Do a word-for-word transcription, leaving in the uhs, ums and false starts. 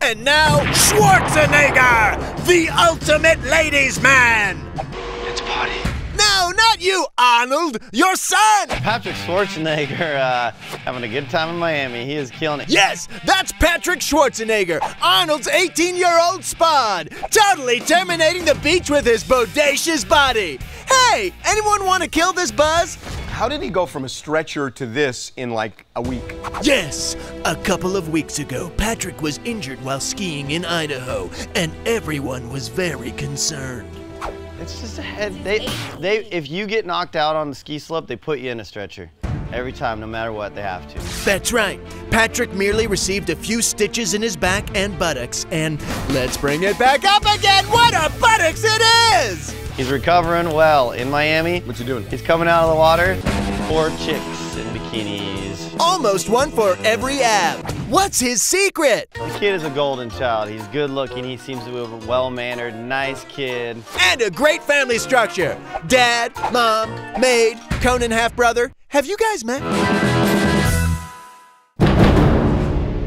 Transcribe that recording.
And now, Schwarzenegger, the ultimate ladies' man! It's a party. No, not you, Arnold, your son! Patrick Schwarzenegger, uh, having a good time in Miami. He is killing it. Yes, that's Patrick Schwarzenegger, Arnold's eighteen-year-old spawn, totally terminating the beach with his bodacious body. Hey, anyone want to kill this buzz? How did he go from a stretcher to this in like a week? Yes, a couple of weeks ago, Patrick was injured while skiing in Idaho, and everyone was very concerned. It's just a head. They, they, if you get knocked out on the ski slope, they put you in a stretcher. Every time, no matter what, they have to. That's right. Patrick merely received a few stitches in his back and buttocks, and let's bring it back up again. What a buttocks it is! He's recovering well in Miami. What's he doing? He's coming out of the water. Four chicks in bikinis. Almost one for every ab. What's his secret? The kid is a golden child. He's good looking. He seems to be a well-mannered, nice kid. And a great family structure. Dad, mom, maid, Conan half-brother. Have you guys met?